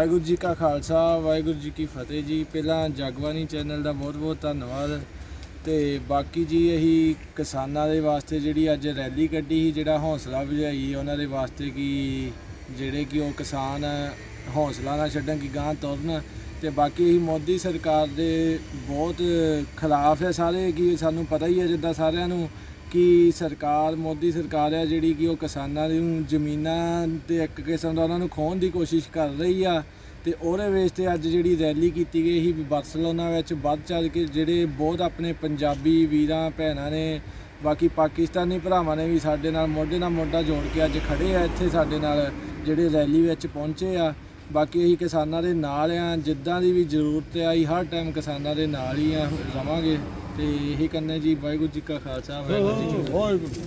वाहिगुरू जी का खालसा वाहिगुरू जी की फतेह जी। पहला जगबानी चैनल का बहुत बहुत धन्यवाद। तो बाकी जी अही किसानों के वास्ते जी अज रैली कड्ढी ही, जिहड़ा हौसला बुझाई उन्होंने वास्ते कि जिहड़े कि किसान हौसला ना छड्डन कि गांह तुरन। तो बाकी अही मोदी सरकार दे बहुत खिलाफ है सारे, कि सानू पता ही है जिद्दां सारिआं नूं कि सरकार मोदी सरकार है जिहड़ी कि किसानां दी जमीनां ते एक किस्म दा उन्हां नूं खोहण दी कोशिश कर रही आ। ते उहदे विच ते अज जिहड़ी रैली कीती गई ही बार्सिलोना विच वध चढ़ के जिहड़े बहुत अपने पंजाबी वीरां भैणां ने, बाकी पाकिस्तानी भरावां ने भी साडे नाल मोढा जोड़ के अज खड़े आ इत्थे साडे नाल जिहड़े रैली विच पहुंचे आ। बाकी असीं किसानां दे नाल आ, जिद्दां दी भी जरूरत आई हर टाइम किसानां दे नाल ही आ रवांगे। तो यही करना जी। वाहिगुरू जी का खालसा वाहिगुरू जी की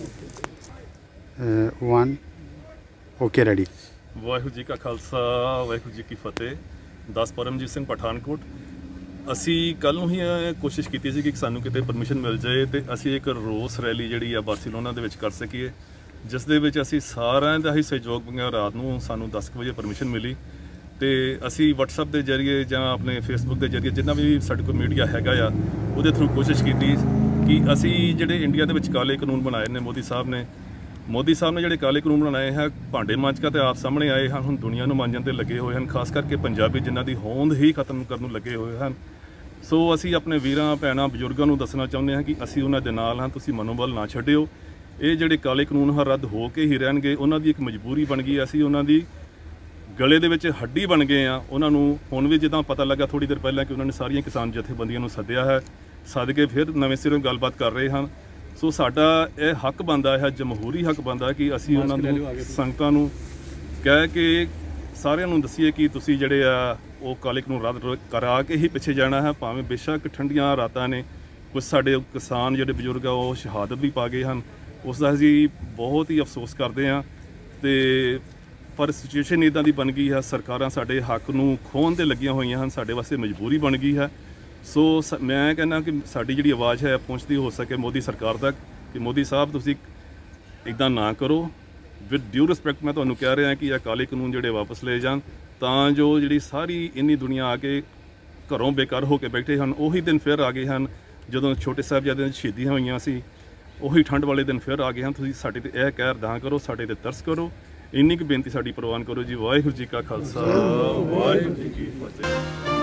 फतेह। One okay ready. Waheguru ji का खालसा वाहिगुरू जी की फतेह। दास परमजीत सिंह पठानकोट। असी कल ही कोशिश की सी कि सानू किते परमिशन मिल जाए तो असी एक रोस रैली जिहड़ी आ बार्सिलोना दे विच कर सकीए, जिस दे विच असी सारिआं दा ही सहयोग मंगिआ। रात नूं सानू 10 बजे परमिशन मिली तो असी WhatsApp के जरिए जां अपने Facebook के जरिए जिन्ना भी साडे कोल मीडिया हैगा आ उहदे थ्रू कोशिश की कि असी जिहड़े इंडिया दे विच काले कानून बनाए ने मोदी साहब ने जिहड़े काले कानून बनाए हैं भांडे मांज के आप सामने आए हैं, हुण दुनिया नूं मांजण ते लगे हुए हैं, खास करके पंजाबी जिन्हां दी होंद ही खत्म करन लगे हुए हैं। सो असी अपने वीरां भैणां बजुर्गों नूं दसना चाहुंदे हां कि असी उन्हां दे नाल हां, तुसीं मनोबल ना छड्डिओ। ये जिहड़े काले कानून हां रद्द हो के ही रहणगे, उन्हां दी एक मजबूरी बन गई। असी उन्हां दी गले दे विच हड्डी बन गए हैं। उन्होंने हुण भी जिद्दां पता लगा थोड़ी देर पहले कि उन्होंने सारिया किसान जथेबंदियों को सद्दिया है, सद के फिर नवें सिरों गलबात कर रहे हैं। सो साडा यह हक बनता है, जमहूरी हक बनता है कि असी उन्होंने संगतां नूं कह के सारिआं नूं दसीए कि तुसीं जिहड़े आ वो काले कानून रद्द करा के ही पिछे जाना है। भावें बेशक ठंडियां रातां ने, कुछ साडे किसान जिहड़े बजुर्ग आ वो शहादत भी पा गए हैं, उसका असीं बहुत ही अफसोस करते हैं। तो पर सिचुएशन इदां दी बन गई है, सरकारां साडे हक नूं खोहण ते लगियां होईयां हन, साडे वास्ते मजबूरी बन गई है। सो मैं कहना कि साडी जिहड़ी आवाज़ है पहुँचती हो सके मोदी सरकार तक कि मोदी साहब तुसीं इदां ना करो। विद ड्यू रिस्पैक्ट मैं तुहानूं कह रहा कि यह काले कानून जिहड़े वापस ले जाण, तां जो जिहड़ी सारी इन्नी दुनिया आके घरों बेकार होकर बैठे हैं, उही दिन फिर आ गए हैं जदों छोटे साहिबजादियां दी शहीदियां होईयां सी। उही ठंड वाले दिन फिर आ गए हैं। तुसीं साडे ते यह कहर ना करो, साडे ते तरस करो, इन्नी की बेनती साडी प्रवान करो जी। वाहिगुरू जी का खालसा वाहिगुरू जी की फतेह।